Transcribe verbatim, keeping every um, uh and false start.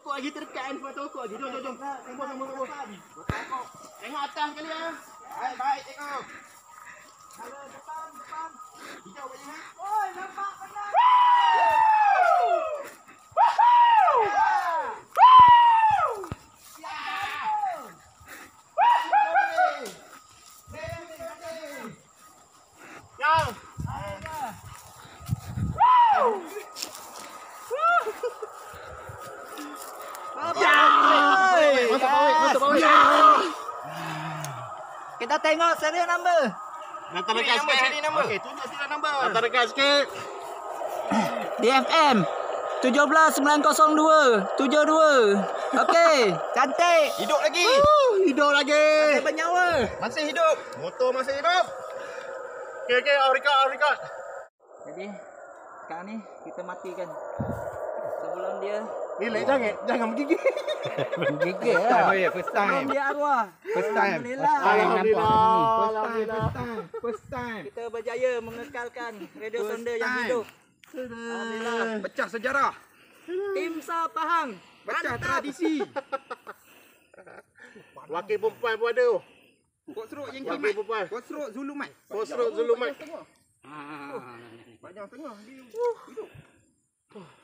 Tokok lagi terdekat handphone tokok lagi. Jom, jom, jom. Sambung, sambung, sambung. Tengok atas kali ya. Baik, baik, tengok. Halo, depan, depan. Hijau baju ni. Oi, nampak benar. Kita tengok serial number. Nanti dekat sikit. Seri nombor. Okey, tunjuk serial nombor. Nanti dekat sikit. D F M tujuh belas sembilan kosong dua tujuh dua. Okey, cantik. Hidup lagi. Hidup lagi. Masih bernyawa. Masih hidup. Motor masih hidup. Okey, okey, I'll record, I'll record. Jadi sekarang ni kita matikan. Sebelum dia Relax, jangan jangan menggigit. Gigit lah. First sebelum time. dia arwah. First time. Alhamdulillah. Alhamdulillah. First time. Alhamdulillah. First time. First time. Kita berjaya mengekalkan radio First sonda yang time. hidup. Alhamdulillah. Pecah sejarah. Tim Sa Pahang. Pecah Mantap. tradisi. Wakil perempuan pun ada. Kok seruk yang Wakil kimat. perempuan. Kok seruk Zulu Mat. Kau serut Zulumat. Panjang tengah dia hidup.